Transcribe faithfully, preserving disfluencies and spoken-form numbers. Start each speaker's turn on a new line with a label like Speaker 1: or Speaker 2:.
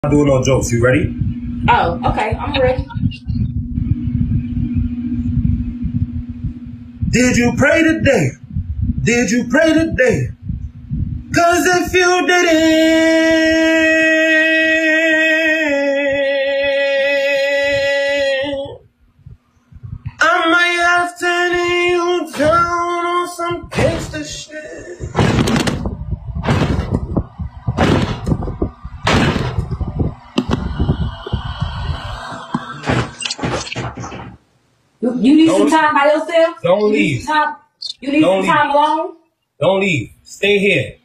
Speaker 1: I'm not doing no jokes. You ready?
Speaker 2: Oh, okay. I'm ready.
Speaker 1: Did you pray today? Did you pray today? Cause if you didn't, I might have to lay you down on some gangster shit.
Speaker 2: You, you need
Speaker 1: Don't
Speaker 2: some time by yourself?
Speaker 1: Don't
Speaker 2: you
Speaker 1: leave.
Speaker 2: Need some time, you need
Speaker 1: Don't
Speaker 2: some time
Speaker 1: leave.
Speaker 2: alone?
Speaker 1: Don't leave. Stay here.